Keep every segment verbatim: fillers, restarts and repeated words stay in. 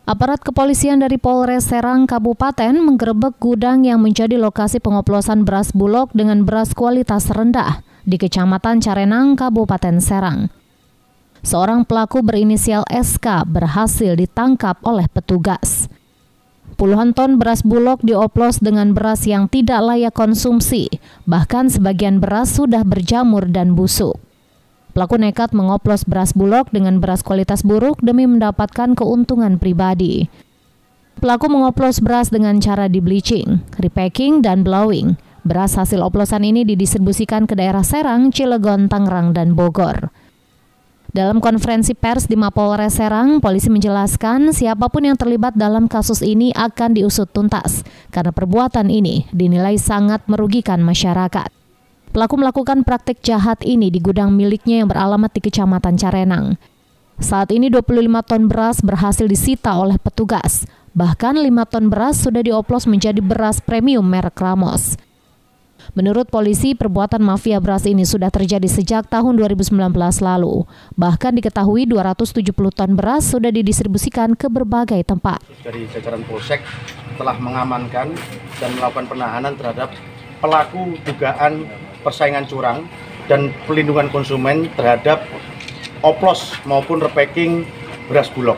Aparat kepolisian dari Polres Serang Kabupaten menggerebek gudang yang menjadi lokasi pengoplosan beras Bulog dengan beras kualitas rendah di Kecamatan Carenang, Kabupaten Serang. Seorang pelaku berinisial S K berhasil ditangkap oleh petugas. Puluhan ton beras Bulog dioplos dengan beras yang tidak layak konsumsi, bahkan sebagian beras sudah berjamur dan busuk. Pelaku nekat mengoplos beras Bulog dengan beras kualitas buruk demi mendapatkan keuntungan pribadi. Pelaku mengoplos beras dengan cara di-bleaching, repacking, dan blowing. Beras hasil oplosan ini didistribusikan ke daerah Serang, Cilegon, Tangerang, dan Bogor. Dalam konferensi pers di Mapolres Serang, polisi menjelaskan siapapun yang terlibat dalam kasus ini akan diusut tuntas karena perbuatan ini dinilai sangat merugikan masyarakat. Pelaku melakukan praktik jahat ini di gudang miliknya yang beralamat di Kecamatan Carenang. Saat ini dua puluh lima ton beras berhasil disita oleh petugas. Bahkan lima ton beras sudah dioplos menjadi beras premium merek Ramos. Menurut polisi, perbuatan mafia beras ini sudah terjadi sejak tahun dua ribu sembilan belas lalu. Bahkan diketahui dua ratus tujuh puluh ton beras sudah didistribusikan ke berbagai tempat. Dari jajaran Polsek telah mengamankan dan melakukan penahanan terhadap pelaku dugaan persaingan curang dan pelindungan konsumen terhadap oplos maupun repacking beras Bulog.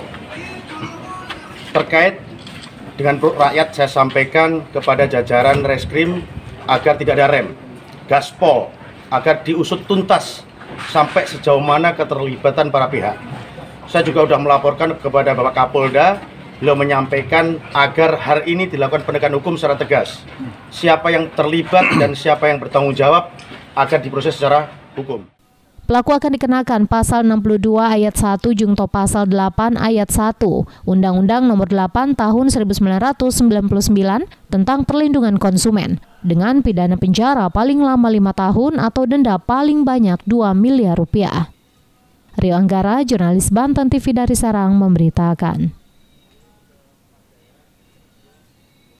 Terkait dengan rakyat, saya sampaikan kepada jajaran Reskrim agar tidak ada rem, gaspol, agar diusut tuntas sampai sejauh mana keterlibatan para pihak. Saya juga sudah melaporkan kepada Bapak Kapolda, beliau menyampaikan agar hari ini dilakukan penegakan hukum secara tegas. Siapa yang terlibat dan siapa yang bertanggung jawab akan diproses secara hukum. Pelaku akan dikenakan pasal enam puluh dua ayat satu jungto pasal delapan ayat satu Undang-Undang Nomor delapan Tahun seribu sembilan ratus sembilan puluh sembilan tentang perlindungan konsumen dengan pidana penjara paling lama lima tahun atau denda paling banyak dua miliar rupiah. Rio Anggara, jurnalis Banten T V dari Serang memberitakan.